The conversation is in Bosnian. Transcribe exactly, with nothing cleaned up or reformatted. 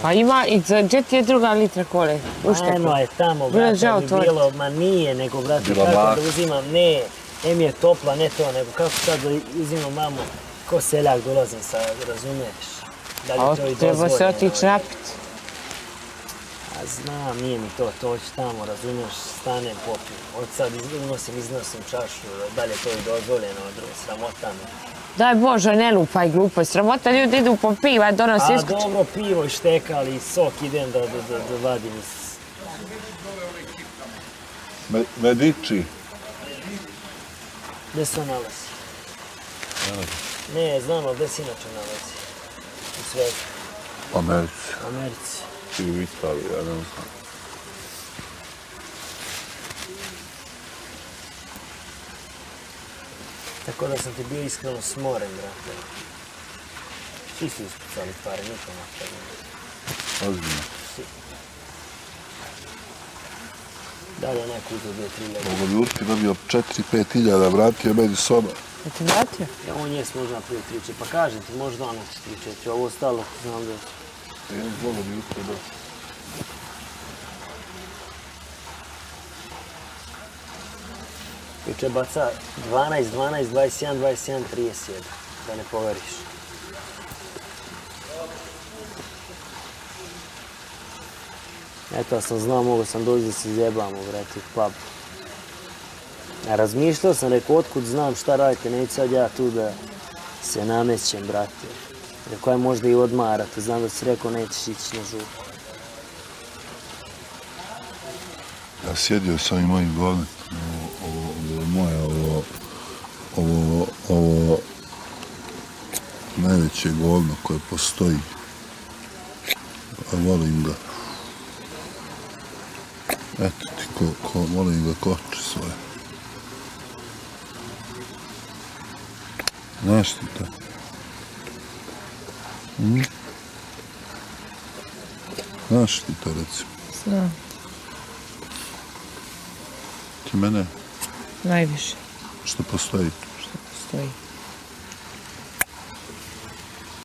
Pa ima, i gdje ti je druga litra kole? Eno je tamo, brate, bi bilo, ma nije, nego, brate, kako da uzimam, ne, em je topla, ne to, nego kako sad da uzimam mamo, ko seljak dolazim sad, razumiješ? A treba se otići napit. A znam, nije mi to, to hoću tamo, razumiješ, stanem, popijem. Od sad unosim, iznosim čašu, da li je to i dozvoljeno, drugo, sramota me. Daj Bože, ne lupaj glupo, sramota, ljudi idu po piva, donosi iskuće. A dobro, pivo i šteka, ali sok idem da vadim iz... Mediči. Gde se on nalazi? Ne, znam, ali gde se inače nalazi? U svetu. U Americi. U Americi. Ili u Italiji, ja ne znam. Tako da sam ti bio iskreno smoren, brate. Svi su ispucali pare, nikom nastavljeno. Ozbiljno. Svi. Da li je neko uzeo dvije, tri ljede? Mogu bi Urki dobio četiri, pet hiljada, vratio meni soba. Je ti vratio? Ja, on jes možda prije tri, četiri, pa kažem ti, možda ono će tri, četiri, ovo ostalo znam da je. Ja mogu bi Urki dobio. Juče baca dvanaest, dvanaest, dvadeset jedan, dvadeset jedan, trideset jedan, da ne poveriš. Eto, sam znao, mogo sam doći da se izjebamo, brate, u pub. A razmišljao sam, rekao, otkud znam šta radite, neću sad ja tu da se namećem, brate. Rekao je možda i odmarate, znam da si rekao nećeš ići na župu. Ja sjedio sa ovim mojim govnetom. Ovo moje, ovo, ovo, ovo najveće govno koje postoji. A volim ga. Eto ti, ko, ko, volim ga koče svoje. Znaš ti to? Hm? Znaš ti to, recimo? Znam. Ti mene? Najviše. Što postoji? Što postoji.